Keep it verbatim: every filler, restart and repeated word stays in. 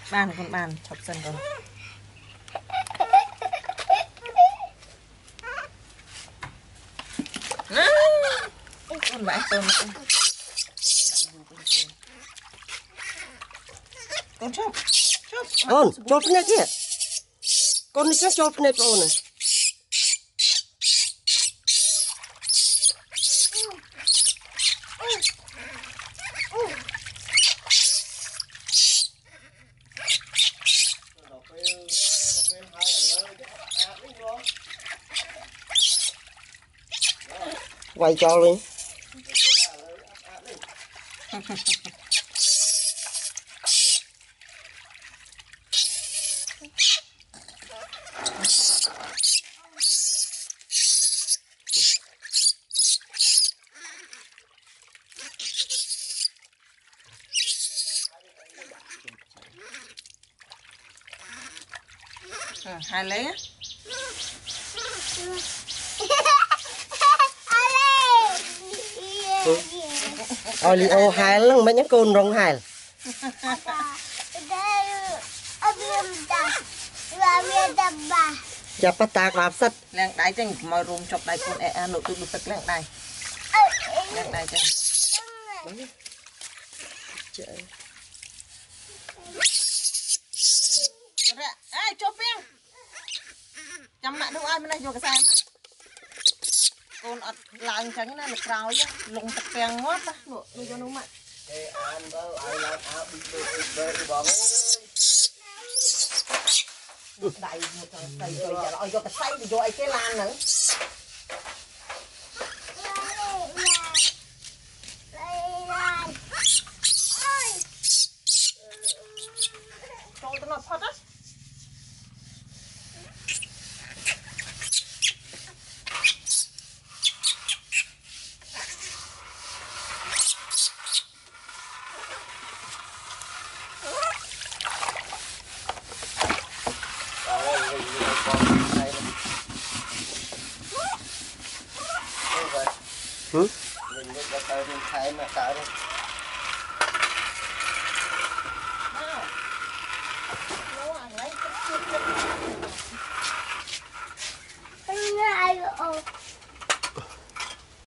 Bàn con bàn chọc dần rồi. Con vãi con con chọc chọc con chọc này kia con đi chọc này con này quay cho luôn. À, hai lấy á. Ôi li ô hai lắm mấy nhá côn rong hai. Chắp bắt tạc lạp sắt. Leng đáy chừng mồi rùm chọc đáy con e nội tụi được tức leng đáy. Leng đáy chừng. Ê chụp em. Chăm mẹ đâu ai bên đây vô cái xe mà. Con ọt làng trắng nó lực rào chứ, lùng tập phèn ngót á, nụ đi cho nó mặn. Ê ăn bơ, ai làm áo bị bơ bị bơ đi bóng. Đầy một cái cây rồi giờ nó vô cái xây thì vô ai cái lan nữa. Trôi tao nó phật á. Ừ? Mình mới có tao mình thấy mà sợ đi. Wow.